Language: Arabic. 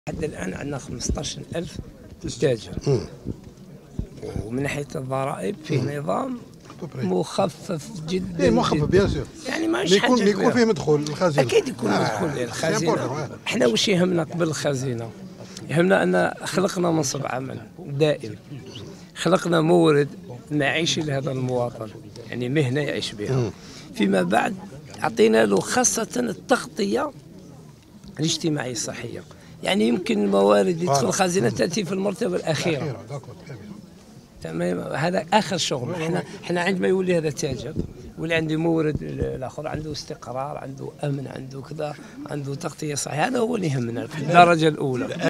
حتى الآن عندنا 15,000 تاجر. ومن ناحية الضرائب فيه نظام مخفف جدا. مخفف بيان سور. يعني ماهيش حاجة يكون فيه مدخول للخزينة. أكيد يكون مدخول للخزينة. احنا واش يهمنا قبل الخزينة؟ يهمنا أن خلقنا منصب عمل دائم، خلقنا مورد معيشي لهذا المواطن، يعني مهنة يعيش بها. فيما بعد أعطينا له خاصة التغطية الاجتماعية الصحية. يعني يمكن الموارد اللي تدخل الخزينة تأتي في المرتبة الأخيرة. تمام، هذا آخر شغل. احنا عندما يولي هذا تاجر واللي عنده مورد الآخر، عنده استقرار، عنده أمن، عنده كذا، عنده تغطية صحية، هذا هو اللي يهمنا في الدرجة الأولى.